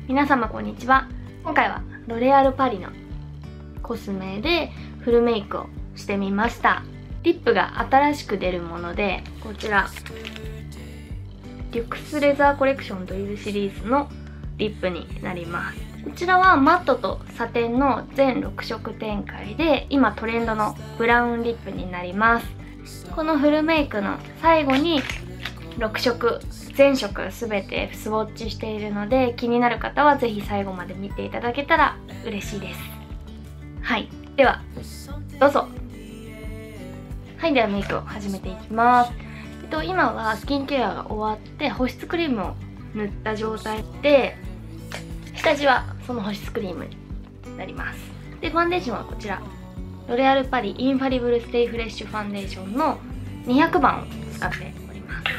皆様こんにちは。今回はロレアルパリのコスメでフルメイクをしてみました。リップが新しく出るもので、こちらリュクスレザーコレクションというシリーズのリップになります。こちらはマットとサテンの全6色展開で、今トレンドのブラウンリップになります。このフルメイクの最後に6色全色全てスウォッチしているので、気になる方はぜひ最後まで見ていただけたら嬉しいです。はい、ではどうぞ。はい、ではメイクを始めていきます。今はスキンケアが終わって保湿クリームを塗った状態で、下地はその保湿クリームになります。で、ファンデーションはこちらロレアルパリインファリブルステイフレッシュファンデーションの200番を使っております。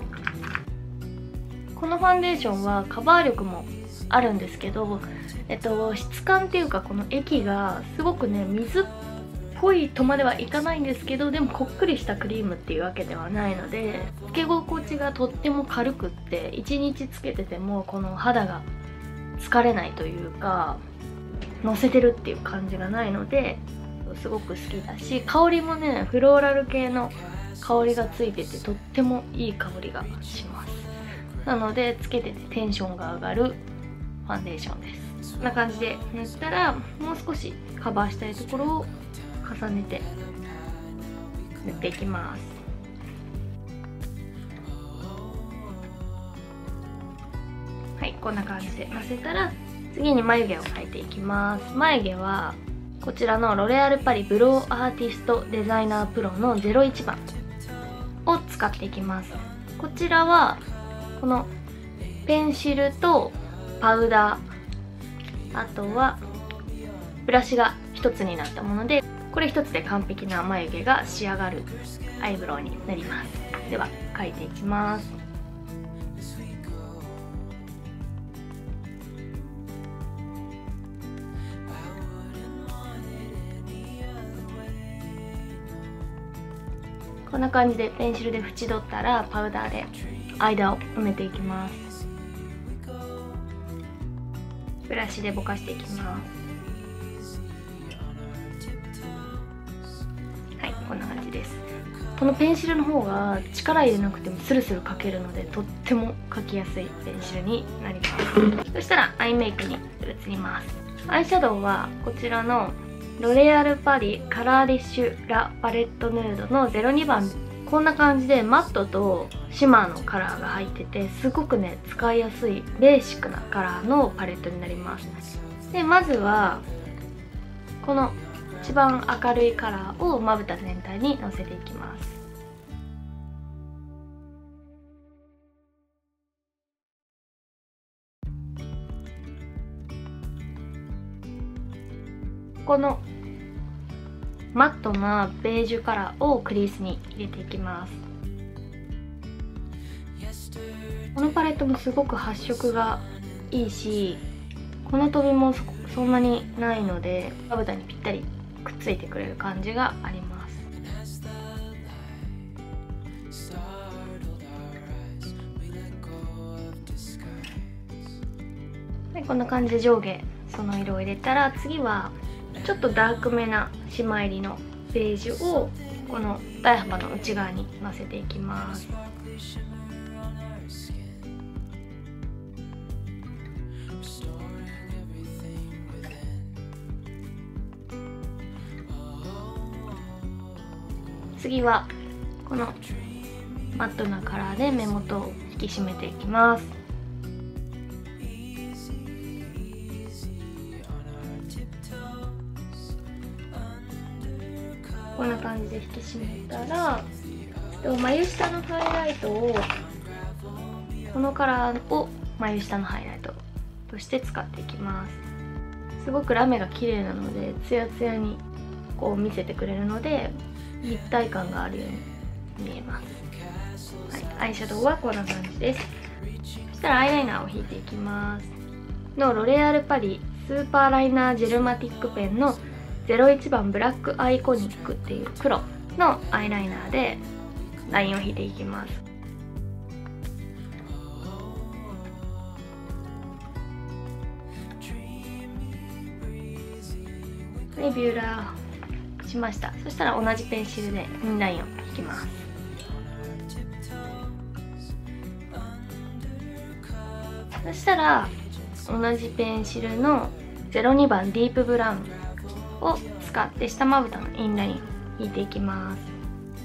このファンデーションはカバー力もあるんですけど、質感っていうか、この液がすごくね、水っぽいとまではいかないんですけど、でもこっくりしたクリームっていうわけではないので、つけ心地がとっても軽くって、1日つけててもこの肌が疲れないというか、のせてるっていう感じがないので、すごく好きだし、香りもね、フローラル系の香りがついてて、とってもいい香りがします。なのでつけててテンションが上がるファンデーションです。こんな感じで塗ったら、もう少しカバーしたいところを重ねて塗っていきます。はい、こんな感じでのせたら、次に眉毛を描いていきます。眉毛はこちらのロレアルパリブローアーティストデザイナープロの01番を使っていきます。こちらはこのペンシルとパウダー、あとはブラシが一つになったもので、これ一つで完璧な眉毛が仕上がるアイブロウになります。では描いていきます。こんな感じでペンシルで縁取ったら、パウダーで間を埋めていきます。ブラシでぼかしていきます。はい、こんな感じです。このペンシルの方が力入れなくてもスルスル描けるので、とっても描きやすいペンシルになります。そしたらアイメイクに移ります。アイシャドウはこちらのロレアルパリカラーリッシュラパレットヌードの02番。こんな感じでマットとシマーのカラーが入ってて、すごくね、使いやすいベーシックなカラーのパレットになります。で、まずはこの一番明るいカラーをまぶた全体にのせていきます。このマットなベージュカラーをクリースに入れていきます。このパレットもすごく発色がいいし、この飛びもそんなにないので、まぶたにぴったりくっついてくれる感じがあります。で、こんな感じで上下その色を入れたら、次はちょっとダークめなしま入りのベージュをこの台幅の内側にのせていきます。次はこのマットなカラーで目元を引き締めていきます。こんな感じで引き締めたら、眉下のハイライトを、このカラーを眉下のハイライトとして使っていきます。すごくラメが綺麗なので、ツヤツヤにこう見せてくれるので、立体感があるように見えます。はい、アイシャドウはこんな感じです。そしたらアイライナーを引いていきます。のロレアルパリスーパーライナージェルマティックペンの01番ブラックアイコニックっていう黒のアイライナーでラインを引いていきます。 でビューラーしました。そしたら同じペンシルでインラインを引きます。そしたら同じペンシルの02番ディープブラウンを使って下まぶたのインラインを引いていきます。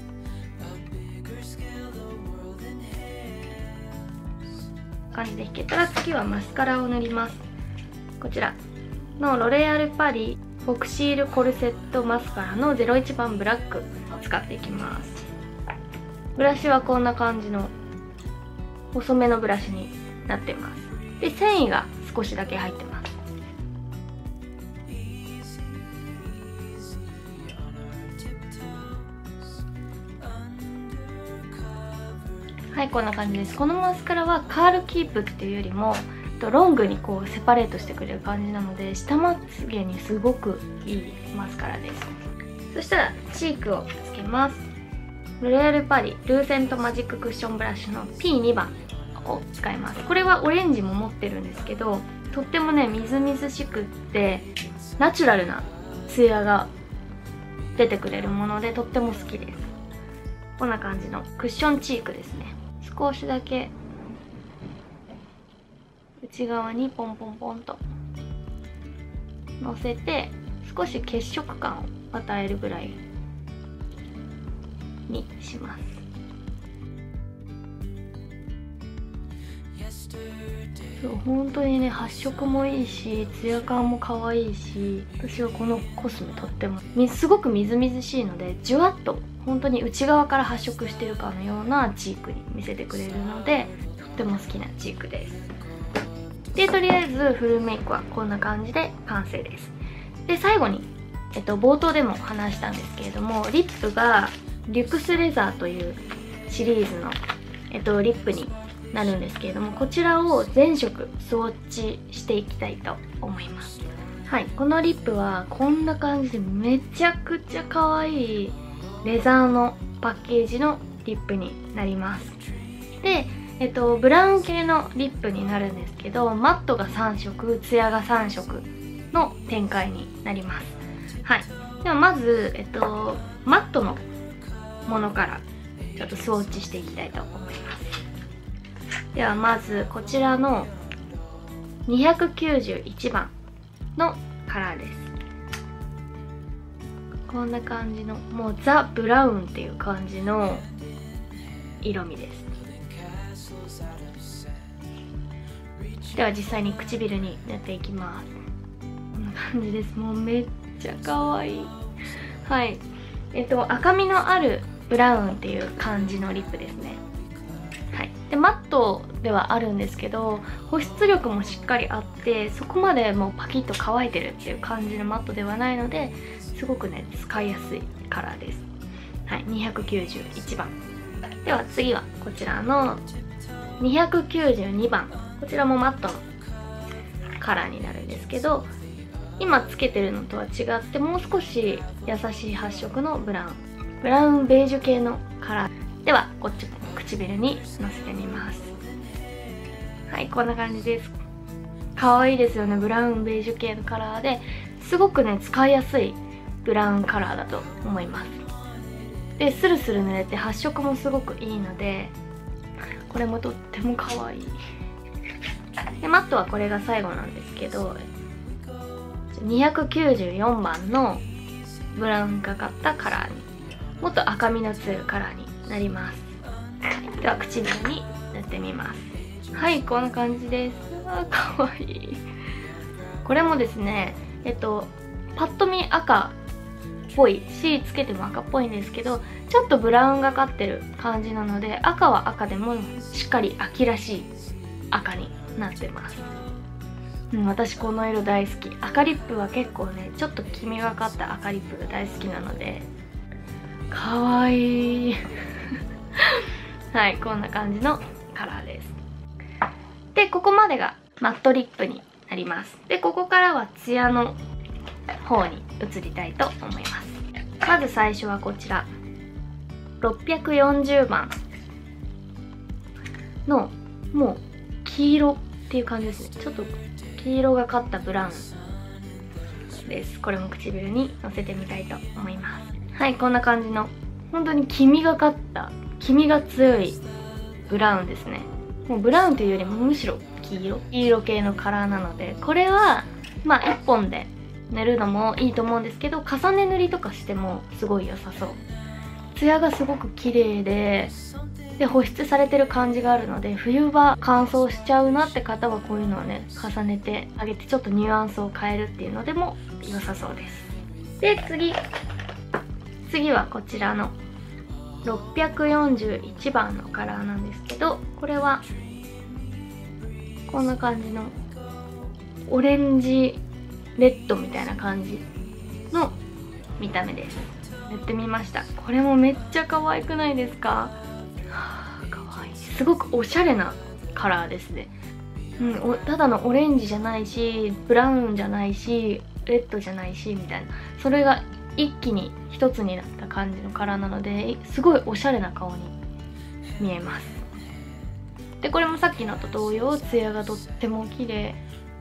感じで引けたら次はマスカラを塗ります。こちらのロレアルパリフォクシールコルセットマスカラの01番ブラックを使っていきます。ブラシはこんな感じの細めのブラシになってます。で繊維が少しだけ入ってます。はい、こんな感じです。このマスカラはカールキープっていうよりもロングにこうセパレートしてくれる感じなので、下まつげにすごくいいマスカラです。そしたらチークをつけます。ロレアルパリルーセントマジッククッションブラシの P2 番を使います。これはオレンジも持ってるんですけど、とってもねみずみずしくってナチュラルなツヤが出てくれるものでとっても好きです。こんな感じのクッションチークですね。少しだけ内側にポンポンポンとのせて、少し血色感を与えるぐらいにします。そう、本当にね発色もいいしツヤ感も可愛いし、私はこのコスメとってもすごくみずみずしいので、じゅわっと本当に内側から発色してるかのようなチークに見せてくれるので、とっても好きなチークです。でとりあえずフルメイクはこんな感じで完成です。で最後に、冒頭でも話したんですけれども、リップがリュクスレザーというシリーズの、リップになるんですけれども、こちらを全色スウォッチしていきたいと思います。はい、このリップはこんな感じでめちゃくちゃ可愛いレザーのパッケージのリップになります。でブラウン系のリップになるんですけど、マットが3色ツヤが3色の展開になります。はい、ではまず、マットのものからちょっとスウォッチしていきたいと思います。ではまずこちらの291番のカラーです。こんな感じのもうザ・ブラウンっていう感じの色味です。では実際に唇に塗っていきます。こんな感じです。もうめっちゃ可愛い。はい、赤みのあるブラウンっていう感じのリップですね。はい、でマットではあるんですけど、保湿力もしっかりあって、そこまでもうパキッと乾いてるっていう感じのマットではないので、すごくね使いやすいカラーです。はい、291番。では次はこちらの292番。こちらもマットのカラーになるんですけど、今つけてるのとは違ってもう少し優しい発色のブラウンベージュ系のカラーでは、こっちも唇にのせてみます。はい、こんな感じです。可愛いですよね。ブラウンベージュ系のカラーですごくね使いやすいブラウンカラーだと思います。でスルスル塗れて発色もすごくいいので、これもとっても可愛い。でマットはこれが最後なんですけど、294番のブラウンがかったカラーに、もっと赤みの強いカラーになります。では唇に塗ってみます。はい、こんな感じです。あー、かわいい。これもですね、パッと見赤っぽいし、つけても赤っぽいんですけど、ちょっとブラウンがかってる感じなので、赤は赤でもしっかり秋らしい赤になってます。私この色大好き。赤リップは結構ねちょっと黄みがかった赤リップが大好きなので、かわいいはい、こんな感じのカラーです。でここまでがマットリップになります。でここからはツヤの方に移りたいと思います。まず最初はこちら640番のもう黄色っていう感じですね。ちょっと黄色がかったブラウンです。これも唇にのせてみたいと思います。はい、こんな感じの本当に黄みがかった黄みが強いブラウンですね。もうブラウンというよりもむしろ黄色系のカラーなので、これはまあ1本で塗るのもいいと思うんですけど、重ね塗りとかしてもすごい良さそう。ツヤがすごく綺麗で保湿されてる感じがあるので、冬場乾燥しちゃうなって方はこういうのをね重ねてあげて、ちょっとニュアンスを変えるっていうのでも良さそうです。で次はこちらの641番のカラーなんですけど、これはこんな感じのオレンジレッドみたいな感じの見た目です。塗ってみました。これもめっちゃ可愛くないですか？可愛い。すごくおしゃれなカラーですね。ただのオレンジじゃないし、ブラウンじゃないし、レッドじゃないしみたいな、それが一気に一つになった感じのカラーなので、すごいおしゃれな顔に見えます。でこれもさっきのと同様、ツヤがとっても綺麗。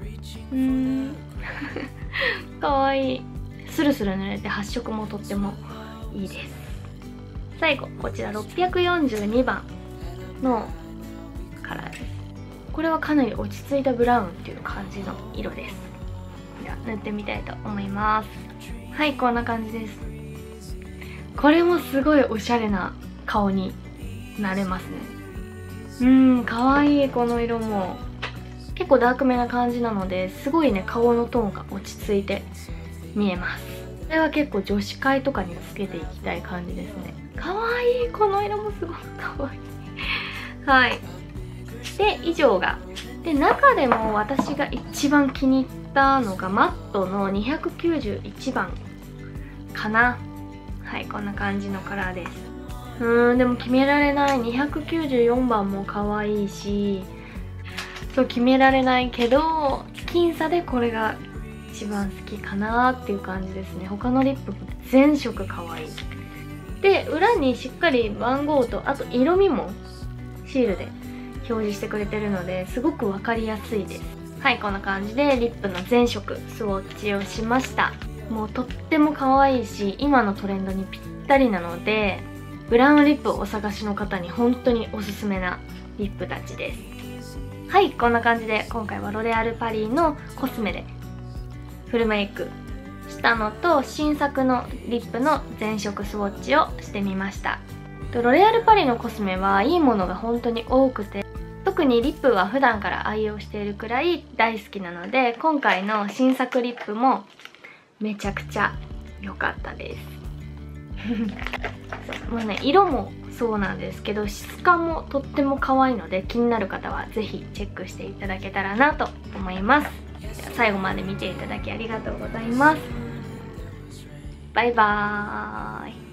かわいい。スルスル塗れて発色もとってもいいです。最後こちら642番のカラーです。これはかなり落ち着いたブラウンっていう感じの色です。では塗ってみたいと思います。はい、こんな感じです。これもすごいおしゃれな顔になれますね。かわいい。この色も結構ダークめな感じなので、すごいね顔のトーンが落ち着いて見えます。これは結構女子会とかにつけていきたい感じですね。かわいい。この色もすごくかわいい。はい。で以上が、で中でも私が一番気に入ったのがマットの291番かな。はい、こんな感じのカラーです。でも決められない。294番も可愛いし、そう決められないけど、僅差でこれが一番好きかなっていう感じですね。他のリップも全色可愛い。で裏にしっかり番号と、あと色味もシールで表示してくれてるので、すごく分かりやすいです。はい、こんな感じでリップの全色スウォッチをしました。もうとっても可愛いし、今のトレンドにぴったりなので、ブラウンリップをお探しの方に本当におすすめなリップたちです。はい、こんな感じで今回はロレアルパリのコスメでフルメイクしたのと、新作のリップの全色スウォッチをしてみました。ロレアルパリのコスメはいいものが本当に多くて、特にリップは普段から愛用しているくらい大好きなので、今回の新作リップもめちゃくちゃ良かったですもうね、色もそうなんですけど、質感もとっても可愛いので、気になる方はぜひチェックしていただけたらなと思います。では最後まで見ていただきありがとうございます。バイバーイ。